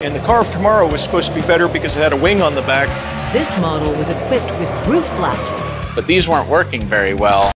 And the car of tomorrow was supposed to be better because it had a wing on the back. This model was equipped with roof flaps. But these weren't working very well.